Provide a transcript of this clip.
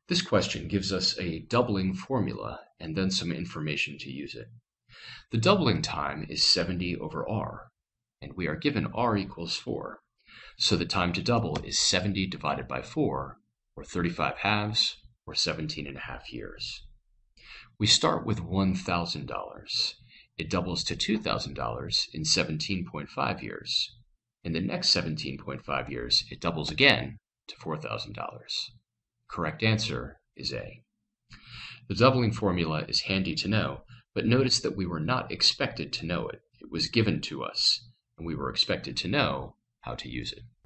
This question gives us a doubling formula and then some information to use it. The doubling time is 70 over r, and we are given r equals 4. So the time to double is 70 divided by 4, or 35 halves, or 17.5 years. We start with $1,000. It doubles to $2,000 in 17.5 years. In the next 17.5 years, it doubles again to $4,000. Correct answer is A. The doubling formula is handy to know, but notice that we were not expected to know it. It was given to us, and we were expected to know how to use it.